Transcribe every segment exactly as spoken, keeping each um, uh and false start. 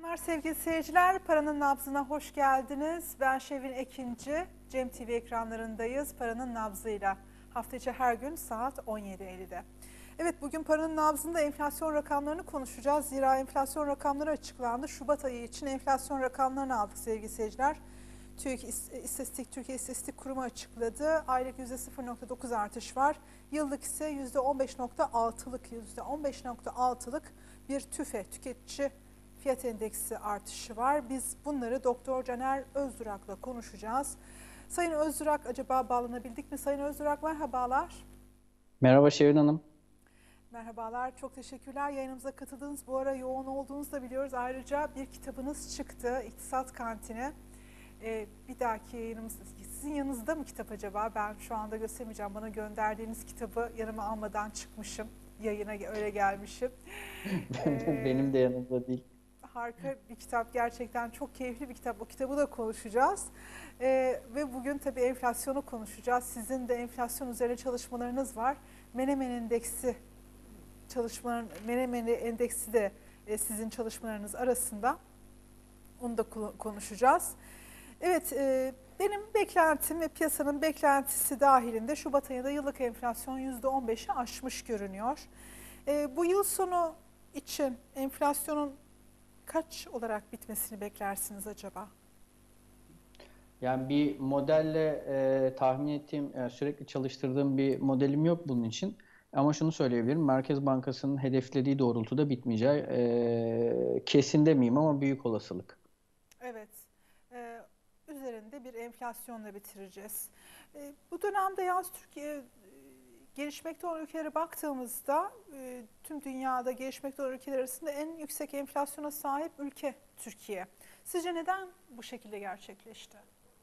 Selamlar sevgili seyirciler. Paranın Nabzı'na hoş geldiniz. Ben Şevin Ekinci. Cem T V ekranlarındayız. Paranın Nabzı'yla hafta içi her gün saat on yedi elli'de. Evet, bugün Paranın Nabzı'nda enflasyon rakamlarını konuşacağız. Zira enflasyon rakamları açıklandı. Şubat ayı için enflasyon rakamlarını aldık sevgili seyirciler. TÜİK İstatistik, Türkiye İstatistik Kurumu açıkladı. Aylık yüzde sıfır nokta dokuz artış var. Yıllık ise yüzde on beş nokta altılık yüzde on beş nokta altılık bir TÜFE, tüketici fiyat endeksi artışı var. Biz bunları Doktor Caner Özdurak'la konuşacağız. Sayın Özdurak, acaba bağlanabildik mi? Sayın Özdurak, merhabalar. Merhaba Şevin Hanım. Merhabalar, çok teşekkürler yayınımıza katıldınız. Bu ara yoğun olduğunuzu da biliyoruz. Ayrıca bir kitabınız çıktı, İktisat Kantini. Ee, bir dahaki yayınımız, sizin yanınızda mı kitap acaba? Ben şu anda göstermeyeceğim. Bana gönderdiğiniz kitabı yanıma almadan çıkmışım. Yayına öyle gelmişim. Ee, Benim de yanımda değil. Harika bir kitap, gerçekten çok keyifli bir kitap. O kitabı da konuşacağız. Ee, ve bugün tabii enflasyonu konuşacağız. Sizin de enflasyon üzerine çalışmalarınız var. Menemen Endeksi çalışmaların Menemen Endeksi de e, sizin çalışmalarınız arasında. Onu da konuşacağız. Evet, e, benim beklentim ve piyasanın beklentisi dahilinde Şubat ayında yıllık enflasyon yüzde on beşi aşmış görünüyor. E, bu yıl sonu için enflasyonun kaç olarak bitmesini beklersiniz acaba? Yani bir modelle e, tahmin ettiğim, e, sürekli çalıştırdığım bir modelim yok bunun için. Ama şunu söyleyebilirim, Merkez Bankası'nın hedeflediği doğrultuda bitmeyeceği e, kesin demeyeyim ama büyük olasılık. Evet, e, üzerinde bir enflasyonla bitireceğiz. E, bu dönemde yalnız Türkiye, e, gelişmekte olan ülkelere baktığımızda e, tüm dünyada gelişmekte olan ülkeler arasında en yüksek enflasyona sahip ülke Türkiye. Sizce neden bu şekilde gerçekleşti?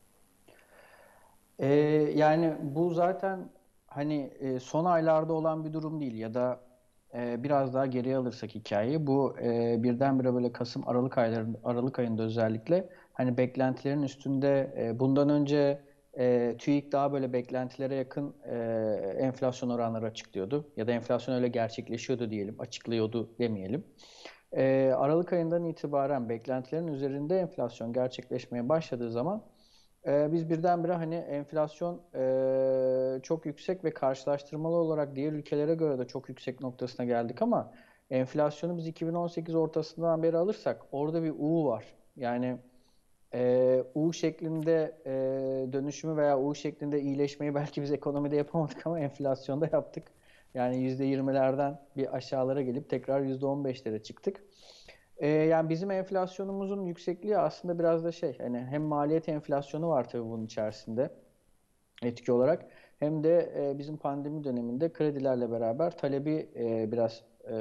E, Yani bu zaten hani e, son aylarda olan bir durum değil ya da e, biraz daha geriye alırsak hikayeyi bu e, birdenbire böyle Kasım Aralık aylarında Aralık ayında özellikle hani beklentilerin üstünde e, bundan önce e, TÜİK daha böyle beklentilere yakın e, enflasyon oranları açıklıyordu ya da enflasyon öyle gerçekleşiyordu diyelim, açıklıyordu demeyelim. E, Aralık ayından itibaren beklentilerin üzerinde enflasyon gerçekleşmeye başladığı zaman ee, biz birdenbire hani enflasyon e, çok yüksek ve karşılaştırmalı olarak diğer ülkelere göre de çok yüksek noktasına geldik ama enflasyonu biz iki bin on sekiz ortasından beri alırsak orada bir U var. Yani e, U şeklinde e, dönüşümü veya U şeklinde iyileşmeyi belki biz ekonomide yapamadık ama enflasyonda yaptık. Yani yüzde yirmilerden bir aşağılara gelip tekrar yüzde on beşlere çıktık. Ee, yani bizim enflasyonumuzun yüksekliği aslında biraz da şey, hani hem maliyet enflasyonu var tabii bunun içerisinde etki olarak hem de e, bizim pandemi döneminde kredilerle beraber talebi e, biraz e,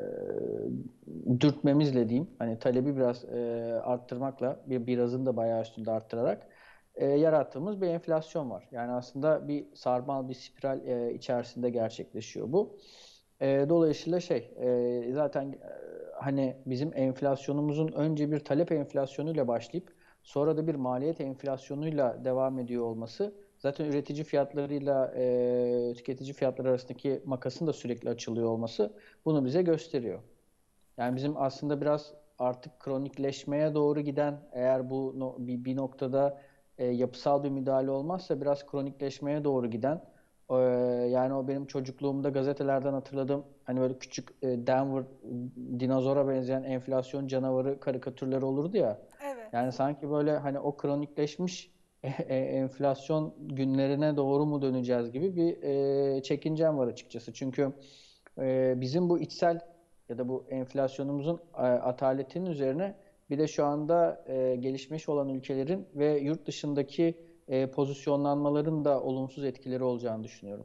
dürtmemizle diyeyim, hani talebi biraz e, arttırmakla bir birazını da bayağı üstünde arttırarak e, yarattığımız bir enflasyon var. Yani aslında bir sarmal bir spiral e, içerisinde gerçekleşiyor bu. E, dolayısıyla şey e, zaten e, hani bizim enflasyonumuzun önce bir talep enflasyonuyla başlayıp sonra da bir maliyet enflasyonuyla devam ediyor olması zaten üretici fiyatlarıyla e, tüketici fiyatları arasındaki makasın da sürekli açılıyor olması bunu bize gösteriyor. Yani bizim aslında biraz artık kronikleşmeye doğru giden, eğer bu no, bir, bir noktada e, yapısal bir müdahale olmazsa biraz kronikleşmeye doğru giden, e, yani o benim çocukluğumda gazetelerden hatırladığım hani böyle küçük e, Denver dinozora benzeyen enflasyon canavarı karikatürleri olurdu ya. Evet. Yani sanki böyle hani o kronikleşmiş e, e, enflasyon günlerine doğru mu döneceğiz gibi bir e, çekincem var açıkçası. Çünkü e, bizim bu içsel ya da bu enflasyonumuzun e, ataletinin üzerine bir de şu anda e, gelişmiş olan ülkelerin ve yurt dışındaki e, pozisyonlanmaların da olumsuz etkileri olacağını düşünüyorum.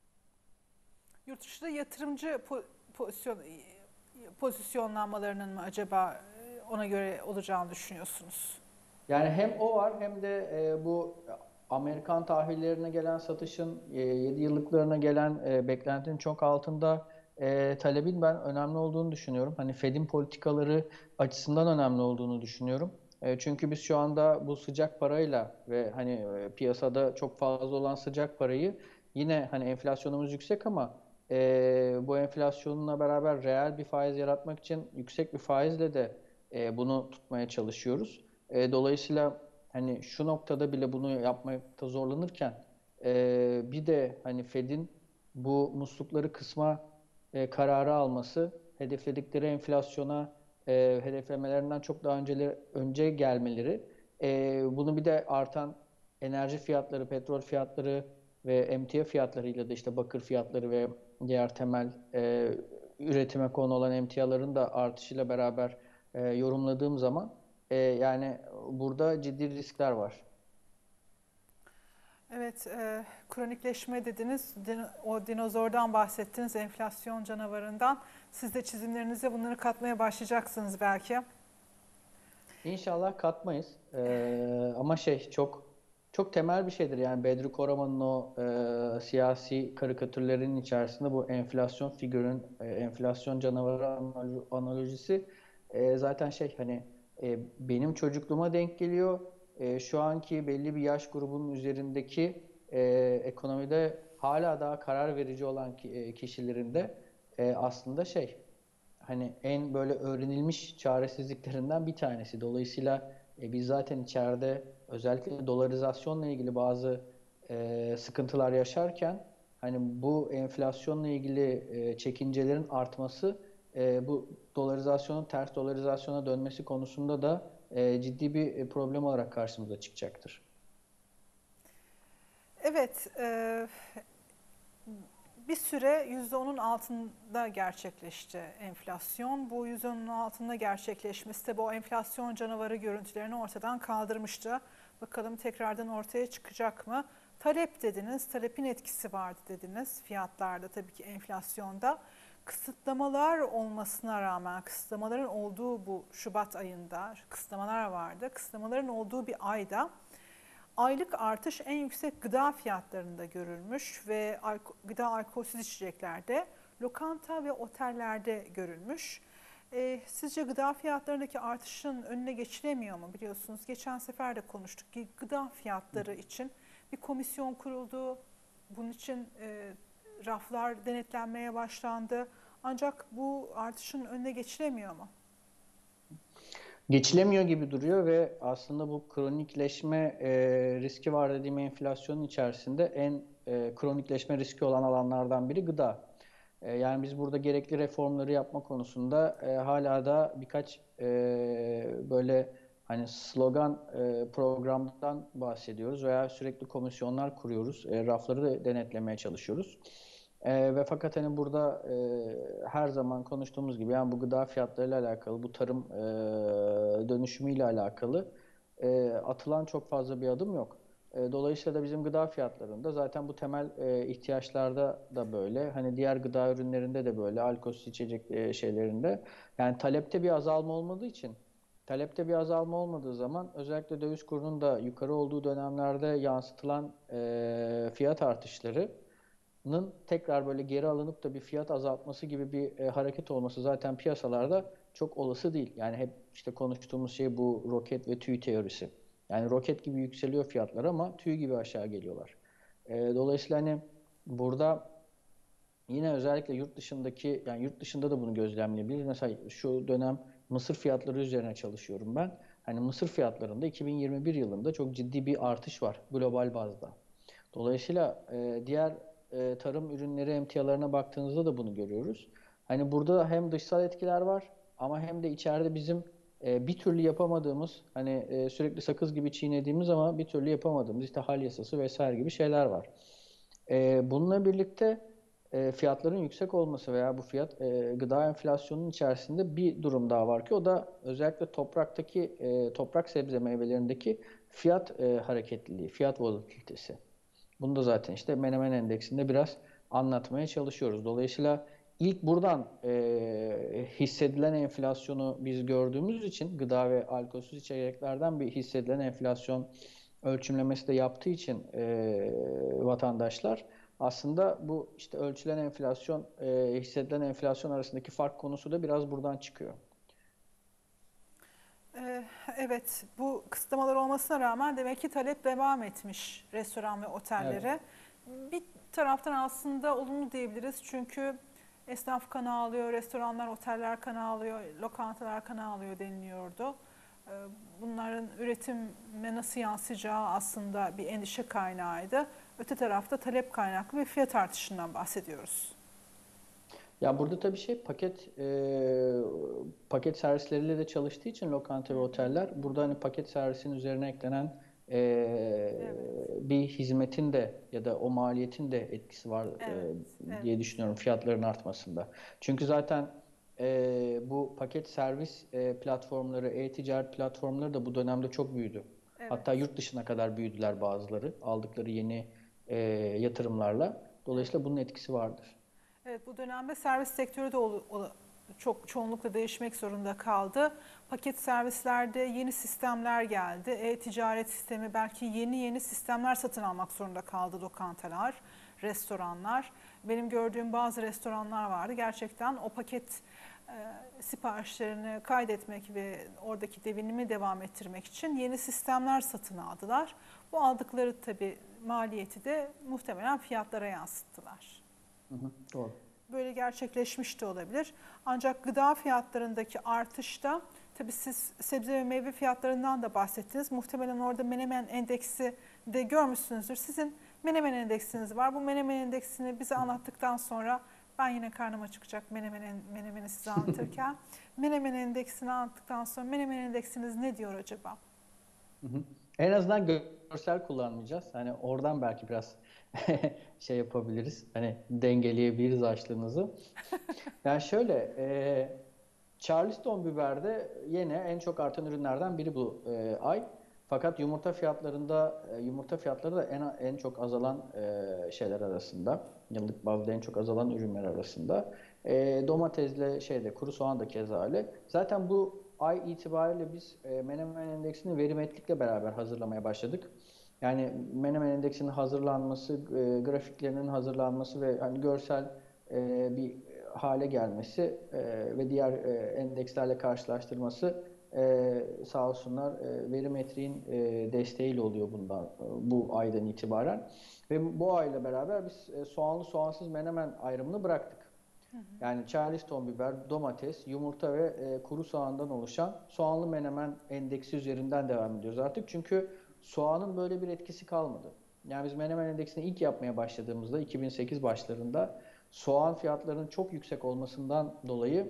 Yurt dışında yatırımcı po- pozisyon pozisyonlanmalarının mı acaba e, ona göre olacağını düşünüyorsunuz? Yani hem o var hem de e, bu Amerikan tahvillerine gelen satışın e, yedi yıllıklarına gelen e, beklentinin çok altında e, talebin ben önemli olduğunu düşünüyorum. Hani Fed'in politikaları açısından önemli olduğunu düşünüyorum. E, çünkü biz şu anda bu sıcak parayla ve hani e, piyasada çok fazla olan sıcak parayı yine hani enflasyonumuz yüksek ama e, bu enflasyonla beraber reel bir faiz yaratmak için yüksek bir faizle de e, bunu tutmaya çalışıyoruz. E, dolayısıyla hani şu noktada bile bunu yapmakta zorlanırken e, bir de hani Fed'in bu muslukları kısma e, kararı alması, hedefledikleri enflasyona e, hedeflemelerinden çok daha önceleri, önce gelmeleri, e, bunu bir de artan enerji fiyatları, petrol fiyatları ve emtia fiyatlarıyla da işte bakır fiyatları ve diğer temel e, üretime konu olan emtiaların da artışıyla beraber e, yorumladığım zaman e, yani burada ciddi riskler var. Evet, e, kronikleşme dediniz, din- o dinozordan bahsettiniz, enflasyon canavarından. Siz de çizimlerinize bunları katmaya başlayacaksınız belki. İnşallah katmayız. Ee, ama şey çok çok temel bir şeydir. Yani Bedri Koraman'ın o e, siyasi karikatürlerinin içerisinde bu enflasyon figürün, e, enflasyon canavarı analo- analojisi e, zaten şey hani e, benim çocukluğuma denk geliyor. E, şu anki belli bir yaş grubunun üzerindeki e, ekonomide hala daha karar verici olan ki- e, kişilerin de e, aslında şey hani en böyle öğrenilmiş çaresizliklerinden bir tanesi. Dolayısıyla e, biz zaten içeride özellikle dolarizasyonla ilgili bazı e, sıkıntılar yaşarken hani bu enflasyonla ilgili e, çekincelerin artması e, bu dolarizasyonun ters dolarizasyona dönmesi konusunda da e, ciddi bir e, problem olarak karşımıza çıkacaktır. Evet, e, bir süre yüzde onun altında gerçekleşti enflasyon. Bu yüzde onun altında gerçekleşmesi de bu enflasyon canavarı görüntülerini ortadan kaldırmıştı. Bakalım tekrardan ortaya çıkacak mı? Talep dediniz, talepin etkisi vardı dediniz fiyatlarda tabii ki enflasyonda. Kısıtlamalar olmasına rağmen, kısıtlamaların olduğu bu Şubat ayında kısıtlamalar vardı. Kısıtlamaların olduğu bir ayda aylık artış en yüksek gıda fiyatlarında görülmüş ve alko, gıda alkolsüz içeceklerde, lokanta ve otellerde görülmüş. Ee, sizce gıda fiyatlarındaki artışın önüne geçilemiyor mu? Biliyorsunuz geçen sefer de konuştuk ki gıda fiyatları için bir komisyon kuruldu. Bunun için e, raflar denetlenmeye başlandı. Ancak bu artışın önüne geçilemiyor mu? Geçilemiyor gibi duruyor ve aslında bu kronikleşme e, riski var dediğim enflasyonun içerisinde en e, kronikleşme riski olan alanlardan biri gıda. E, yani biz burada gerekli reformları yapma konusunda e, hala da birkaç e, böyle hani slogan e, programdan bahsediyoruz veya sürekli komisyonlar kuruyoruz. E, rafları da denetlemeye çalışıyoruz. E, ve fakat hani burada e, her zaman konuştuğumuz gibi yani bu gıda fiyatlarıyla alakalı, bu tarım e, dönüşümüyle alakalı e, atılan çok fazla bir adım yok. E, dolayısıyla da bizim gıda fiyatlarında zaten bu temel e, ihtiyaçlarda da böyle, hani diğer gıda ürünlerinde de böyle, alkolsüz içecek e, şeylerinde yani talepte bir azalma olmadığı için talepte bir azalma olmadığı zaman özellikle döviz kurunun da yukarı olduğu dönemlerde yansıtılan e, fiyat artışları tekrar böyle geri alınıp da bir fiyat azaltması gibi bir e, hareket olması zaten piyasalarda çok olası değil. Yani hep işte konuştuğumuz şey bu roket ve tüy teorisi. Yani roket gibi yükseliyor fiyatlar ama tüy gibi aşağı geliyorlar. E, dolayısıyla hani burada yine özellikle yurt dışındaki yani yurt dışında da bunu gözlemleyebiliriz. Mesela şu dönem mısır fiyatları üzerine çalışıyorum ben. Hani mısır fiyatlarında iki bin yirmi bir yılında çok ciddi bir artış var global bazda. Dolayısıyla e, diğer e, tarım ürünleri emtialarına baktığınızda da bunu görüyoruz. Hani burada hem dışsal etkiler var ama hem de içeride bizim e, bir türlü yapamadığımız hani e, sürekli sakız gibi çiğnediğimiz ama bir türlü yapamadığımız işte hal yasası vesaire gibi şeyler var. E, bununla birlikte e, fiyatların yüksek olması veya bu fiyat e, gıda enflasyonunun içerisinde bir durum daha var ki o da özellikle topraktaki e, toprak sebze meyvelerindeki fiyat e, hareketliliği, fiyat volatilitesi. Bunu da zaten işte Menemen Endeksinde biraz anlatmaya çalışıyoruz. Dolayısıyla ilk buradan e, hissedilen enflasyonu biz gördüğümüz için gıda ve alkolsüz içeceklerden bir hissedilen enflasyon ölçümlemesi de yaptığı için e, vatandaşlar aslında bu işte ölçülen enflasyon, e, hissedilen enflasyon arasındaki fark konusu da biraz buradan çıkıyor. Ee, Evet, bu kısıtlamalar olmasına rağmen demek ki talep devam etmiş restoran ve Evet. otellere. Bir taraftan aslında olumlu diyebiliriz çünkü Esnaf kan ağlıyor, restoranlar, oteller kan ağlıyor, lokantalar kan ağlıyor deniliyordu. Ee, Bunların üretime nasıl yansıyacağı aslında bir endişe kaynağıydı. Öte tarafta talep kaynaklı bir fiyat artışından bahsediyoruz. Ya burada tabii şey paket e, paket servisleriyle de çalıştığı için lokanta Hı ve hı. oteller burada hani paket servisin üzerine eklenen e, Evet, bir hizmetin de ya da o maliyetin de etkisi var evet, e, evet, diye düşünüyorum fiyatların artmasında. Çünkü zaten e, bu paket servis e, platformları, e-ticaret platformları da bu dönemde çok büyüdü. evet, Hatta yurt dışına kadar büyüdüler bazıları aldıkları yeni e, yatırımlarla. evet. Dolayısıyla bunun etkisi vardır. Evet, bu dönemde servis sektörü de ol- ol- çok çoğunlukla değişmek zorunda kaldı. Paket servislerde yeni sistemler geldi. E-ticaret sistemi, belki yeni yeni sistemler satın almak zorunda kaldı lokantalar, restoranlar. Benim gördüğüm bazı restoranlar vardı. Gerçekten o paket e, siparişlerini kaydetmek ve oradaki devinimi devam ettirmek için yeni sistemler satın aldılar. Bu aldıkları tabii maliyeti de muhtemelen fiyatlara yansıttılar. Hı hı, doğru. Böyle gerçekleşmiş de olabilir. Ancak gıda fiyatlarındaki artışta, tabii siz sebze ve meyve fiyatlarından da bahsettiniz. Muhtemelen orada Menemen Endeksi de görmüşsünüzdür. Sizin Menemen Endeksiniz var. Bu Menemen Endeksini bize anlattıktan sonra ben yine karnım acıkacak Menemen, Menemen'i size anlatırken. Menemen Endeksini anlattıktan sonra Menemen Endeksiniz ne diyor acaba? Hı hı. En azından görsel kullanmayacağız. Hani oradan belki biraz şey yapabiliriz. Hani dengeleyebiliriz açlığınızı. Yani şöyle, e, Charleston biberde yine en çok artan ürünlerden biri bu e, ay. Fakat yumurta fiyatlarında e, yumurta fiyatları da en en çok azalan e, şeyler arasında. Yıllık bazda en çok azalan ürünler arasında. E, domatesle şeyde kuru soğan da keza öyle. Zaten bu ay itibariyle biz e, Menemen Endeksini verimetlikle beraber hazırlamaya başladık. Yani Menemen Endeksinin hazırlanması, e, grafiklerinin hazırlanması ve hani görsel e, bir hale gelmesi e, ve diğer e, endekslerle karşılaştırması e, sağ olsunlar e, verimetriğin e, desteğiyle oluyor bundan e, bu aydan itibaren. Ve bu ayla beraber biz e, soğanlı soğansız menemen ayrımını bıraktık. Yani Charleston biber, domates, yumurta ve e, kuru soğandan oluşan soğanlı menemen endeksi üzerinden devam ediyoruz artık. Çünkü soğanın böyle bir etkisi kalmadı. Yani biz menemen endeksini ilk yapmaya başladığımızda iki bin sekiz başlarında soğan fiyatlarının çok yüksek olmasından dolayı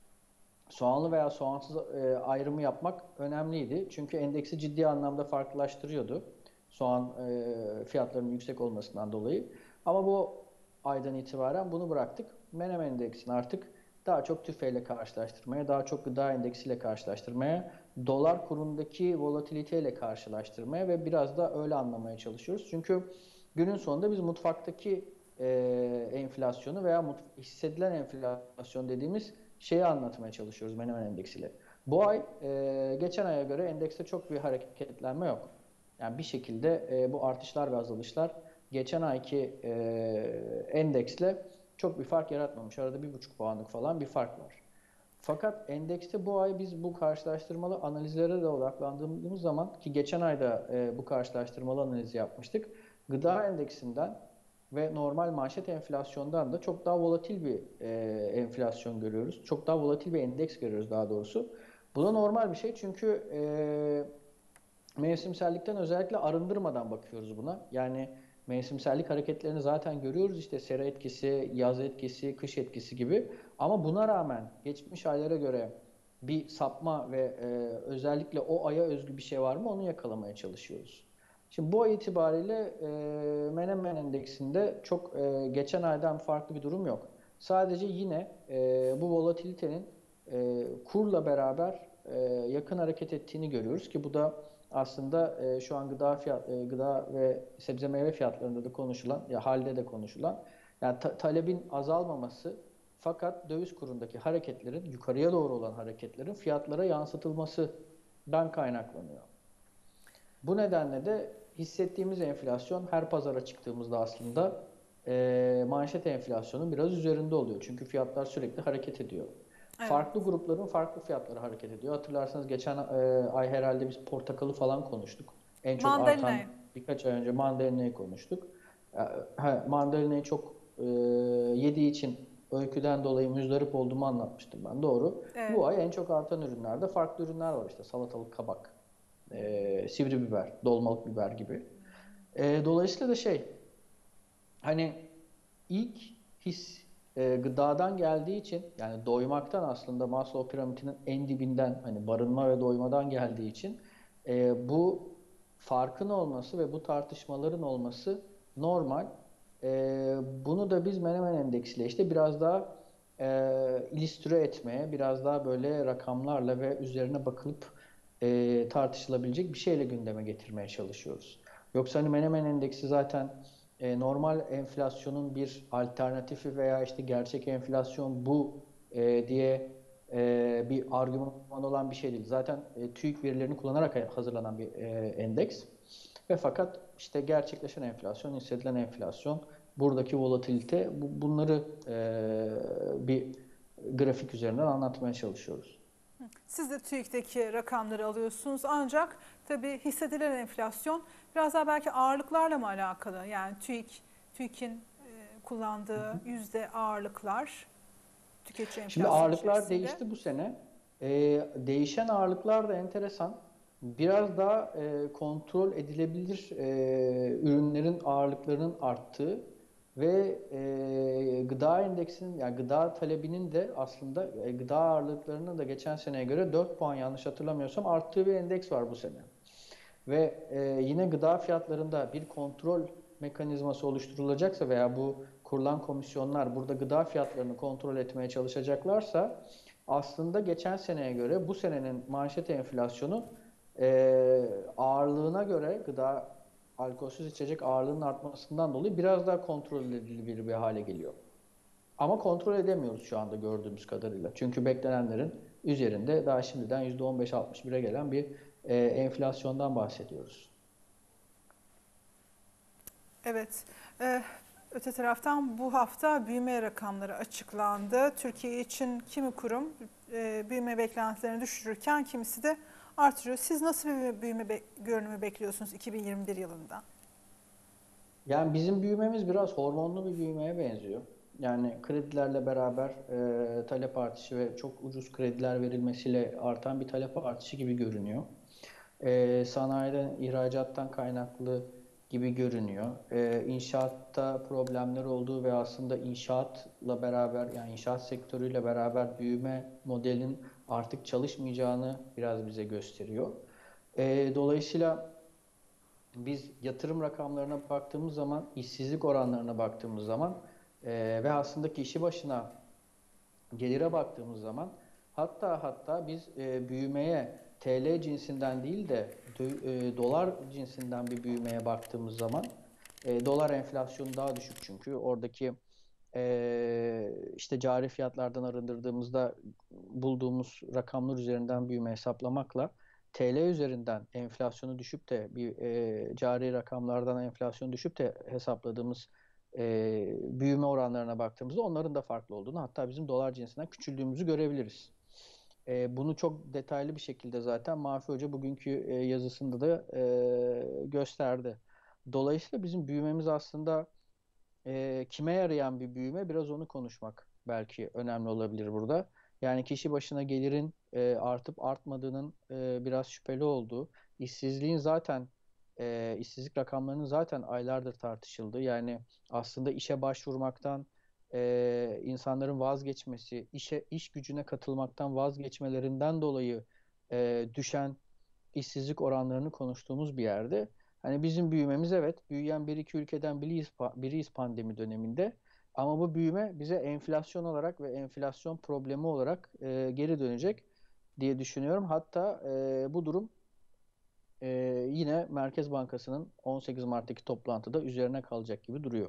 soğanlı veya soğansız e, ayrımı yapmak önemliydi. Çünkü endeksi ciddi anlamda farklılaştırıyordu. Soğan e, fiyatlarının yüksek olmasından dolayı. Ama bu aydan itibaren bunu bıraktık. Menemen endeksini artık daha çok tüfeyle karşılaştırmaya, daha çok gıda endeksiyle karşılaştırmaya, dolar kurundaki volatiliteyle karşılaştırmaya ve biraz da öyle anlamaya çalışıyoruz. Çünkü günün sonunda biz mutfaktaki e, enflasyonu veya mutf- hissedilen enflasyon dediğimiz şeyi anlatmaya çalışıyoruz Menemen Endeksiyle. Bu ay e, geçen aya göre endekste çok bir hareketlenme yok. Yani bir şekilde e, bu artışlar ve azalışlar geçen ayki e, endeksle çok bir fark yaratmamış. Arada bir buçuk puanlık falan bir fark var. Fakat endekste bu ay biz bu karşılaştırmalı analizlere de odaklandığımız zaman ki geçen ayda e, bu karşılaştırmalı analizi yapmıştık. Gıda endeksinden ve normal manşet enflasyondan da çok daha volatil bir e, enflasyon görüyoruz. Çok daha volatil bir endeks görüyoruz daha doğrusu. Bu da normal bir şey çünkü e, mevsimsellikten özellikle arındırmadan bakıyoruz buna. Yani mevsimsellik hareketlerini zaten görüyoruz işte sera etkisi, yaz etkisi, kış etkisi gibi. Ama buna rağmen geçmiş aylara göre bir sapma ve e, özellikle o aya özgü bir şey var mı onu yakalamaya çalışıyoruz. Şimdi bu ay itibariyle e, Menemen Endeksinde çok e, geçen aydan farklı bir durum yok. Sadece yine e, bu volatilitenin e, kurla beraber e, yakın hareket ettiğini görüyoruz ki bu da aslında e, şu an gıda fiyat, e, gıda ve sebze meyve fiyatlarında da konuşulan, ya halde de konuşulan, yani ta- talebin azalmaması fakat döviz kurundaki hareketlerin yukarıya doğru olan hareketlerin fiyatlara yansıtılmasından kaynaklanıyor. Bu nedenle de hissettiğimiz enflasyon her pazara çıktığımızda aslında e, manşet enflasyonun biraz üzerinde oluyor. Çünkü fiyatlar sürekli hareket ediyor. Evet. Farklı grupların farklı fiyatları hareket ediyor. Hatırlarsanız geçen e, ay herhalde biz portakalı falan konuştuk. En çok artan Mandalina. birkaç ay önce mandalinayı konuştuk. E, ha, mandalinayı çok e, yediği için öyküden dolayı müzdarip olduğumu anlatmıştım ben. Doğru. Evet. Bu ay en çok artan ürünlerde farklı ürünler var işte salatalık, kabak, e, sivri biber, dolmalık biber gibi. E, dolayısıyla da şey hani ilk his e, gıdadan geldiği için yani doymaktan aslında Maslow piramidinin en dibinden hani barınma ve doymadan geldiği için e, bu farkın olması ve bu tartışmaların olması normal. E, bunu da biz Menemen Endeksi'yle işte biraz daha e, illüstre etmeye, biraz daha böyle rakamlarla ve üzerine bakılıp e, tartışılabilecek bir şeyle gündeme getirmeye çalışıyoruz. Yoksa hani Menemen Endeksi zaten e, normal enflasyonun bir alternatifi veya işte gerçek enflasyon bu e, diye e, bir argüman olan bir şey değil. Zaten e, TÜİK verilerini kullanarak hazırlanan bir e, endeks. Ve fakat işte gerçekleşen enflasyon, hissedilen enflasyon, buradaki volatilite bu, bunları e, bir grafik üzerinden anlatmaya çalışıyoruz. Siz de TÜİK'teki rakamları alıyorsunuz ancak tabii hissedilen enflasyon biraz daha belki ağırlıklarla mı alakalı? Yani TÜİK, TÜİK'in e, kullandığı yüzde ağırlıklar tüketici Şimdi enflasyonu ağırlıklar içerisinde. değişti bu sene. Ee, değişen ağırlıklar da enteresan. Biraz daha e, kontrol edilebilir e, ürünlerin ağırlıklarının arttığı ve e, gıda endeksinin yani gıda talebinin de aslında e, gıda ağırlıklarının da geçen seneye göre dört puan yanlış hatırlamıyorsam arttığı bir endeks var bu sene. Ve e, yine gıda fiyatlarında bir kontrol mekanizması oluşturulacaksa veya bu kurulan komisyonlar burada gıda fiyatlarını kontrol etmeye çalışacaklarsa aslında geçen seneye göre bu senenin manşet enflasyonu e, ağırlığına göre gıda alkolsüz içecek ağırlığının artmasından dolayı biraz daha kontrol edilebilir bir hale geliyor. Ama kontrol edemiyoruz şu anda gördüğümüz kadarıyla. Çünkü beklenenlerin üzerinde daha şimdiden yüzde on beş altmış bire gelen bir e, enflasyondan bahsediyoruz. Evet. Ee, öte taraftan bu hafta büyüme rakamları açıklandı. Türkiye için kimi kurum e, büyüme beklentilerini düşürürken kimisi de artırıyor. Siz nasıl bir büyüme be görünümü bekliyorsunuz iki bin yirmi bir yılında? Yani bizim büyümemiz biraz hormonlu bir büyümeye benziyor. Yani kredilerle beraber e, talep artışı ve çok ucuz krediler verilmesiyle artan bir talep artışı gibi görünüyor. E, sanayiden, ihracattan kaynaklı gibi görünüyor. E, inşaatta problemler olduğu ve aslında inşaatla beraber yani inşaat sektörüyle beraber büyüme modelinin artık çalışmayacağını biraz bize gösteriyor. E, dolayısıyla biz yatırım rakamlarına baktığımız zaman, işsizlik oranlarına baktığımız zaman e, ve aslında kişi başına gelire baktığımız zaman hatta hatta biz e, büyümeye T L cinsinden değil de e, dolar cinsinden bir büyümeye baktığımız zaman e, dolar enflasyonu daha düşük çünkü oradaki e, işte cari fiyatlardan arındırdığımızda bulduğumuz rakamlar üzerinden büyüme hesaplamakla T L üzerinden enflasyonu düşüp de bir e, cari rakamlardan enflasyonu düşüp de hesapladığımız e, büyüme oranlarına baktığımızda onların da farklı olduğunu hatta bizim dolar cinsinden küçüldüğümüzü görebiliriz. E, bunu çok detaylı bir şekilde zaten Mafi Hoca bugünkü e, yazısında da e, gösterdi. Dolayısıyla bizim büyümemiz aslında e, kime yarayan bir büyüme biraz onu konuşmak belki önemli olabilir burada. Yani kişi başına gelirin e, artıp artmadığının e, biraz şüpheli olduğu, işsizliğin zaten e, işsizlik rakamlarının zaten aylardır tartışıldığı. Yani aslında işe başvurmaktan e, insanların vazgeçmesi, işe iş gücüne katılmaktan vazgeçmelerinden dolayı e, düşen işsizlik oranlarını konuştuğumuz bir yerde. Hani bizim büyümemiz evet, büyüyen bir iki ülkeden biriyiz, biriyiz pandemi döneminde. Ama bu büyüme bize enflasyon olarak ve enflasyon problemi olarak e, geri dönecek diye düşünüyorum. Hatta e, bu durum e, yine Merkez Bankası'nın on sekiz Mart'taki toplantıda üzerine kalacak gibi duruyor.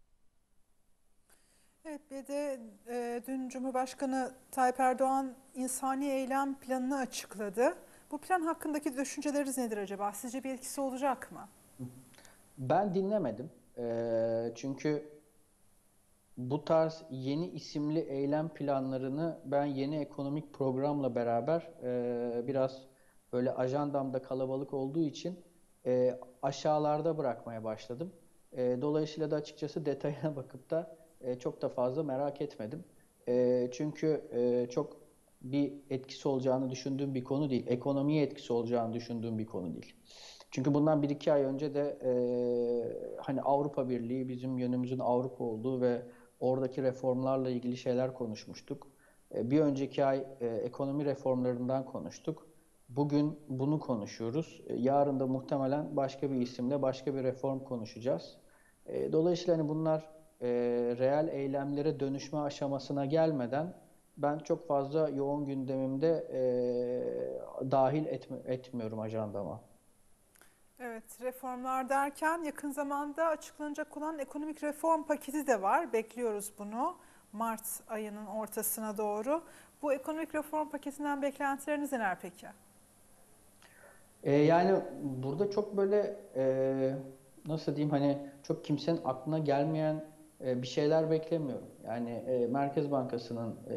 Evet, bir de e, dün Cumhurbaşkanı Tayyip Erdoğan insani eylem planını açıkladı. Bu plan hakkındaki düşünceleriniz nedir acaba? Sizce bir etkisi olacak mı? Ben dinlemedim. E, çünkü bu tarz yeni isimli eylem planlarını ben yeni ekonomik programla beraber e, biraz böyle ajandamda kalabalık olduğu için e, aşağılarda bırakmaya başladım. E, dolayısıyla da açıkçası detayına bakıp da e, çok da fazla merak etmedim. E, çünkü e, çok bir etkisi olacağını düşündüğüm bir konu değil. Ekonomiye etkisi olacağını düşündüğüm bir konu değil. Çünkü bundan bir iki ay önce de e, hani Avrupa Birliği bizim yönümüzün Avrupa olduğu ve oradaki reformlarla ilgili şeyler konuşmuştuk. E, bir önceki ay e, ekonomi reformlarından konuştuk. Bugün bunu konuşuyoruz. E, yarın da muhtemelen başka bir isimle başka bir reform konuşacağız. E, dolayısıyla hani bunlar e, reel eylemlere dönüşme aşamasına gelmeden ben çok fazla yoğun gündemimde e, dahil etmi etmiyorum ajandama. Evet, reformlar derken yakın zamanda açıklanacak olan ekonomik reform paketi de var. Bekliyoruz bunu Mart ayının ortasına doğru. Bu ekonomik reform paketinden beklentileriniz neler peki? E, yani burada çok böyle e, nasıl diyeyim hani çok kimsenin aklına gelmeyen e, bir şeyler beklemiyorum. Yani e, Merkez Bankası'nın e,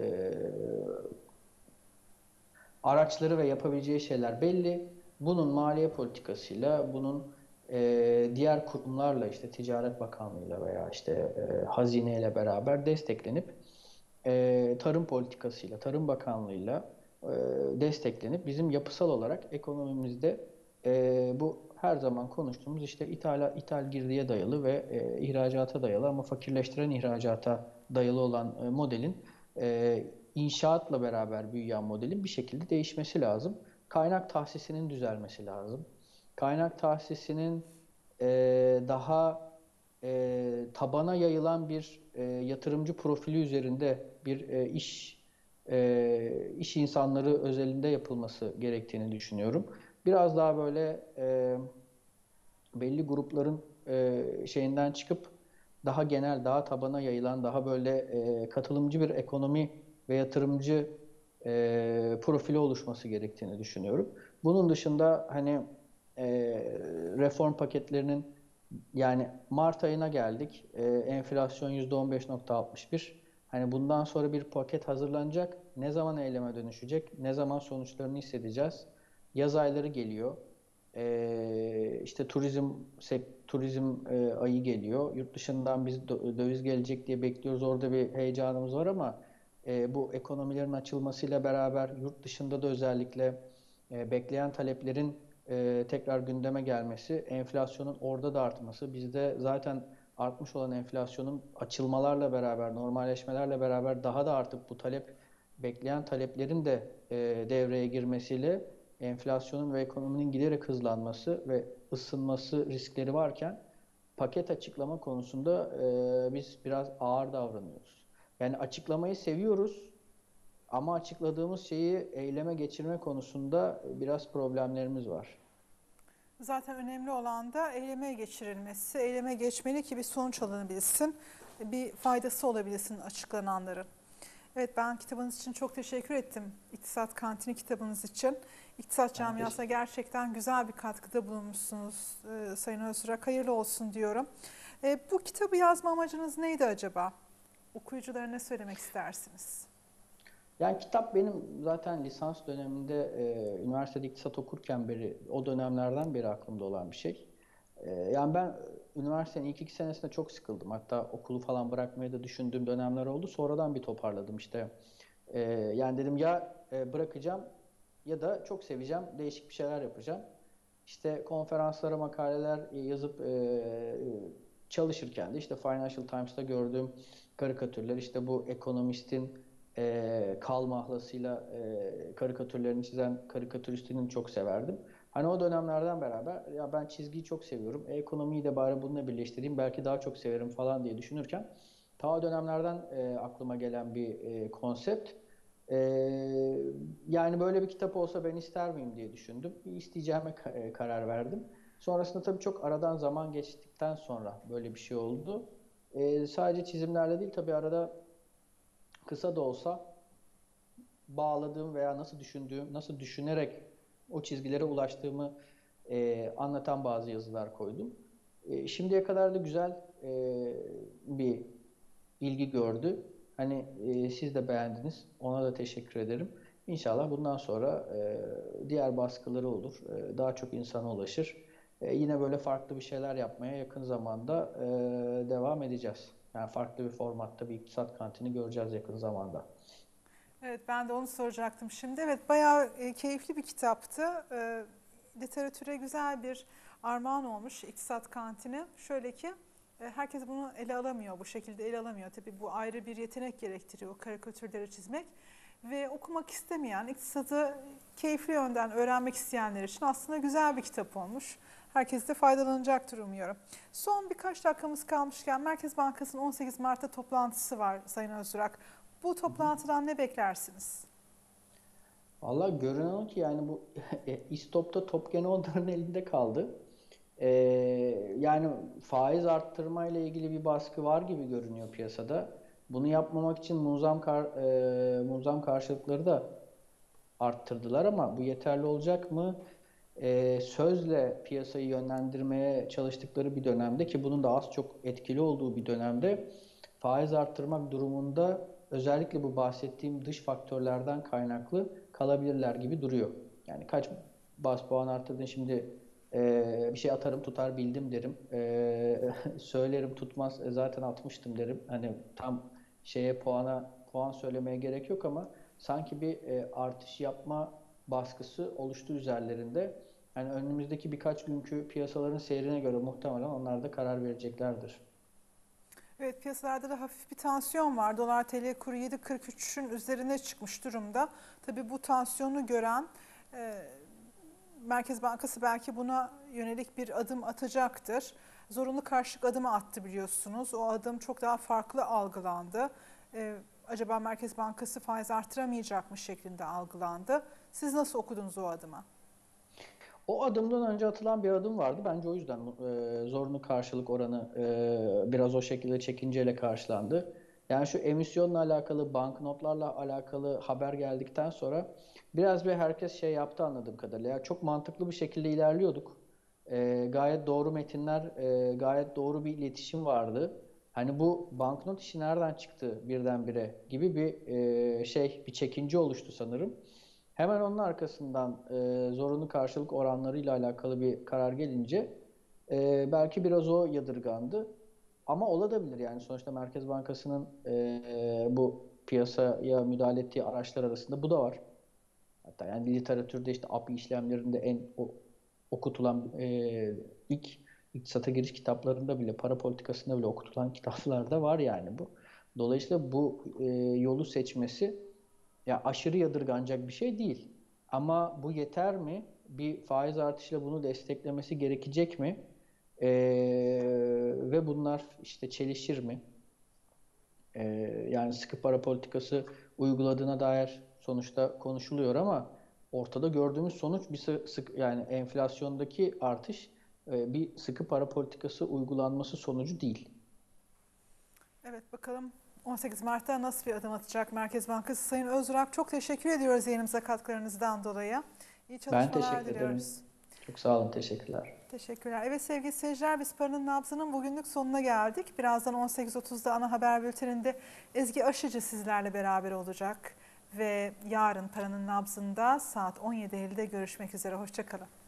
araçları ve yapabileceği şeyler belli. Bunun maliye politikasıyla, bunun e, diğer kurumlarla işte Ticaret Bakanlığı'yla veya işte e, Hazine ile beraber desteklenip e, tarım politikasıyla, Tarım Bakanlığı'yla e, desteklenip bizim yapısal olarak ekonomimizde e, bu her zaman konuştuğumuz işte ithal, ithal girdiye dayalı ve e, ihracata dayalı ama fakirleştiren ihracata dayalı olan e, modelin e, inşaatla beraber büyüyen modelin bir şekilde değişmesi lazım. Kaynak tahsisinin düzelmesi lazım. Kaynak tahsisinin e, daha e, tabana yayılan bir e, yatırımcı profili üzerinde bir e, iş e, iş insanları özelinde yapılması gerektiğini düşünüyorum. Biraz daha böyle e, belli grupların e, şeyinden çıkıp daha genel, daha tabana yayılan, daha böyle e, katılımcı bir ekonomi ve yatırımcı e, profili oluşması gerektiğini düşünüyorum. Bunun dışında hani e, reform paketlerinin yani Mart ayına geldik. E, enflasyon yüzde on beş nokta altmış bir. Hani bundan sonra bir paket hazırlanacak. Ne zaman eyleme dönüşecek? Ne zaman sonuçlarını hissedeceğiz? Yaz ayları geliyor. E, işte turizm turizm e, ayı geliyor. Yurt dışından biz döviz gelecek diye bekliyoruz. Orada bir heyecanımız var ama e, bu ekonomilerin açılmasıyla beraber yurt dışında da özellikle e, bekleyen taleplerin e, tekrar gündeme gelmesi, enflasyonun orada da artması, bizde zaten artmış olan enflasyonun açılmalarla beraber, normalleşmelerle beraber daha da artıp bu talep, bekleyen taleplerin de e, devreye girmesiyle enflasyonun ve ekonominin giderek hızlanması ve ısınması riskleri varken paket açıklama konusunda e, biz biraz ağır davranıyoruz. Yani açıklamayı seviyoruz ama açıkladığımız şeyi eyleme geçirme konusunda biraz problemlerimiz var. Zaten önemli olan da eyleme geçirilmesi. Eyleme geçmeli ki bir sonuç alınabilsin, bir faydası olabilsin açıklananların. Evet, ben kitabınız için çok teşekkür ettim. İktisat Kantini kitabınız için. İktisat Ben camiasına gerçekten güzel bir katkıda bulunmuşsunuz e, Sayın Öztürk. Hayırlı olsun diyorum. E, bu kitabı yazma amacınız neydi acaba? Okuyuculara ne söylemek istersiniz? Yani kitap benim zaten lisans döneminde e, üniversitede iktisat okurken beri o dönemlerden beri aklımda olan bir şey. E, yani ben üniversitenin ilk iki senesinde çok sıkıldım. Hatta okulu falan bırakmayı da düşündüğüm dönemler oldu. Sonradan bir toparladım işte. E, yani dedim ya e, bırakacağım ya da çok seveceğim, değişik bir şeyler yapacağım. İşte konferanslara makaleler yazıp e, çalışırken de işte Financial Times'ta gördüğüm karikatürler, işte bu ekonomistin e, Karl Mahlas'ıyla e, karikatürlerini çizen karikatüristini çok severdim. Hani o dönemlerden beraber ya ben çizgiyi çok seviyorum. E, ekonomiyi de bari bununla birleştireyim. Belki daha çok severim falan diye düşünürken ta o dönemlerden e, aklıma gelen bir e, konsept. E, yani böyle bir kitap olsa ben ister miyim diye düşündüm. İsteyeceğime ka- karar verdim. Sonrasında tabii çok aradan zaman geçtikten sonra böyle bir şey oldu. E, sadece çizimlerle değil tabii arada kısa da olsa bağladığım veya nasıl düşündüğüm, nasıl düşünerek o çizgilere ulaştığımı e, anlatan bazı yazılar koydum. E, şimdiye kadar da güzel e, bir ilgi gördü. Hani e, siz de beğendiniz. Ona da teşekkür ederim. İnşallah bundan sonra e, diğer baskıları olur. E, daha çok insana ulaşır. E, yine böyle farklı bir şeyler yapmaya yakın zamanda e, devam edeceğiz. Yani farklı bir formatta bir iktisat kantini göreceğiz yakın zamanda. Evet, ben de onu soracaktım şimdi. Evet, bayağı e, keyifli bir kitaptı. E, literatüre güzel bir armağan olmuş İktisat Kantini. Şöyle ki e, herkes bunu ele alamıyor, bu şekilde ele alamıyor. Tabii bu ayrı bir yetenek gerektiriyor, karikatürleri çizmek. Ve okumak istemeyen, iktisadı keyifli yönden öğrenmek isteyenler için aslında güzel bir kitap olmuş. Herkes de faydalanacaktır umuyorum. Son birkaç dakikamız kalmışken Merkez Bankası'nın on sekiz Mart'ta toplantısı var Sayın Özdurak. Bu Hı hı. toplantıdan ne beklersiniz? Valla görünen o ki yani bu İstop'ta top gene onların elinde kaldı. Ee, Yani faiz arttırma ile ilgili bir baskı var gibi görünüyor piyasada. Bunu yapmamak için muzam kar, e, muzam karşılıkları da arttırdılar ama bu yeterli olacak mı? Ee, sözle piyasayı yönlendirmeye çalıştıkları bir dönemde ki bunun da az çok etkili olduğu bir dönemde faiz arttırmak durumunda özellikle bu bahsettiğim dış faktörlerden kaynaklı kalabilirler gibi duruyor. Yani kaç bas puan arttırdın şimdi e, bir şey atarım tutar bildim derim. E, söylerim tutmaz e, zaten atmıştım derim. Hani tam şeye puana puan söylemeye gerek yok ama sanki bir e, artış yapma baskısı oluştu üzerlerinde. Yani önümüzdeki birkaç günkü piyasaların seyrine göre muhtemelen onlar da karar vereceklerdir. Evet, piyasalarda da hafif bir tansiyon var. Dolar T L kuru yedi kırk üçün üzerine çıkmış durumda. Tabii bu tansiyonu gören e, Merkez Bankası belki buna yönelik bir adım atacaktır. Zorunlu karşılık adımı attı biliyorsunuz. O adım çok daha farklı algılandı. E, acaba Merkez Bankası faiz artıramayacak mı şeklinde algılandı. Siz nasıl okudunuz o adımı? O adımdan önce atılan bir adım vardı. Bence o yüzden e, zorunlu karşılık oranı e, biraz o şekilde çekinceyle karşılandı. Yani şu emisyonla alakalı, banknotlarla alakalı haber geldikten sonra biraz bir herkes şey yaptı anladığım kadarıyla. Ya çok mantıklı bir şekilde ilerliyorduk. E, gayet doğru metinler, e, gayet doğru bir iletişim vardı. Hani bu banknot işi nereden çıktı birdenbire gibi bir e, şey, bir çekince oluştu sanırım. Hemen onun arkasından e, zorunlu karşılık oranlarıyla alakalı bir karar gelince e, belki biraz o yadırgandı. Ama olabilir yani sonuçta Merkez Bankası'nın e, bu piyasaya müdahale ettiği araçlar arasında bu da var. Hatta yani literatürde işte A P I işlemlerinde en o, okutulan e, ilk iktisata giriş kitaplarında bile para politikasında bile okutulan kitaplarda var yani bu. Dolayısıyla bu e, yolu seçmesi ya aşırı yadırganacak bir şey değil. Ama bu yeter mi? Bir faiz artışıyla bunu desteklemesi gerekecek mi? Ee, Ve bunlar işte çelişir mi? Ee, Yani sıkı para politikası uyguladığına dair sonuçta konuşuluyor ama ortada gördüğümüz sonuç bir sı- sık yani enflasyondaki artış e, bir sıkı para politikası uygulanması sonucu değil. Evet, bakalım on sekiz Mart'ta nasıl bir adım atacak Merkez Bankası? Sayın Özdurak, çok teşekkür ediyoruz yayınımıza katkılarınızdan dolayı. İyi Ben çalışmalar teşekkür ederim. diliyoruz. Çok sağ olun, teşekkürler. Teşekkürler. Evet sevgili seyirciler, biz Paranın Nabzı'nın bugünlük sonuna geldik. Birazdan on sekiz otuzda ana haber bülteninde Ezgi Aşıcı sizlerle beraber olacak. Ve yarın Paranın Nabzı'nda saat on yedi ellide görüşmek üzere. Hoşça kalın.